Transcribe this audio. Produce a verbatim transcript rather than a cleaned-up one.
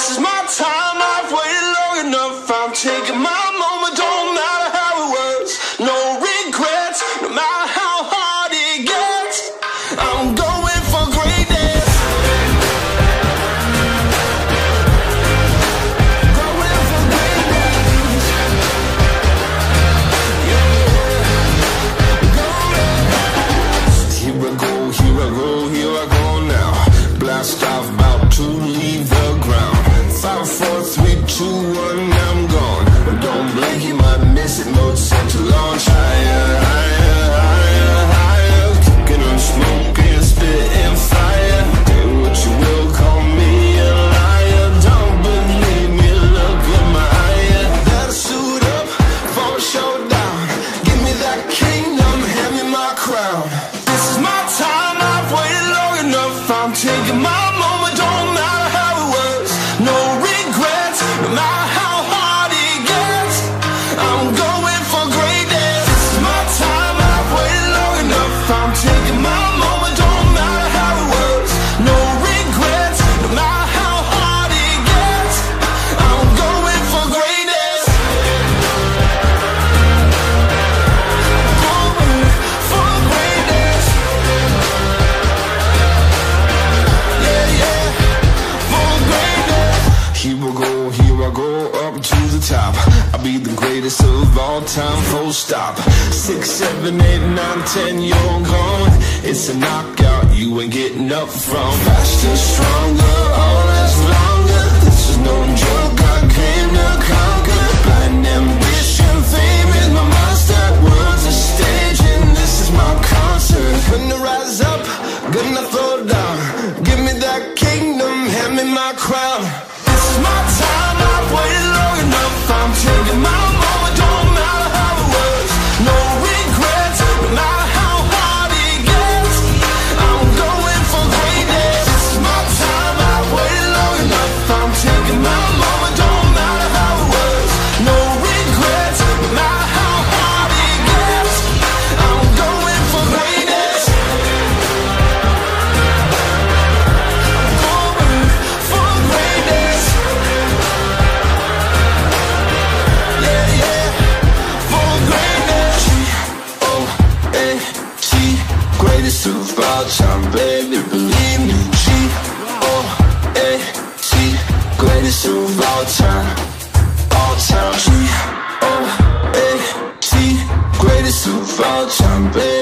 This is my time, I've waited long enough. I'm taking my moment, don't matter how it was. No regrets, no matter how hard it gets. I'm going for greatness. Going for greatness. Yeah. Going. Here I go, here I go, here I go now. Blast off, about to leave the ground. Five, four, three, two, one, I'm gone. But don't blink, you might miss it. Mode set to launch. Higher, higher, higher, higher. Cooking on smoke and spitting fire. Say what you will, call me a liar. Don't believe me, look in my eye. Better suit up for a showdown. Give me that kingdom, hand me my crown. This is my time, I've waited long enough. I'm taking my moment, don't matter how it was. No regrets, no matter how hard it gets. I'm going for greatness. This is my time, I've waited long enough. I'm taking my moment, don't matter how it was. No regrets, no matter how hard it gets. I'm going for greatness. Going for greatness. Yeah, yeah, for greatness. Here I go, here I go, up to the top. I'll be the greatest of all time, full stop. Six, seven, eight, nine, ten, you're gone. It's a knockout, you ain't getting up from. Faster, stronger, all lasts longer. This is no joke, I came to conquer. Blind ambition, fame is my monster. World's a stage and this is my concert. Gonna rise up, gonna throw down. Give me that kingdom, hand me my crown. This is my time, I've waited long enough. I'm taking my moment, don't matter how it was. No regrets, no matter how hard it gets. I'm going for greatness. This is my time, I've waited long enough. I'm taking my moment, don't matter how it was. No regrets, no matter how hard it gets. I'm going for greatness. Going for greatness. Yeah, yeah, for greatness. G O A T, greatest of all time, baby, believe me. G O A T, greatest of all time, all time. G O A T, greatest of all time, baby.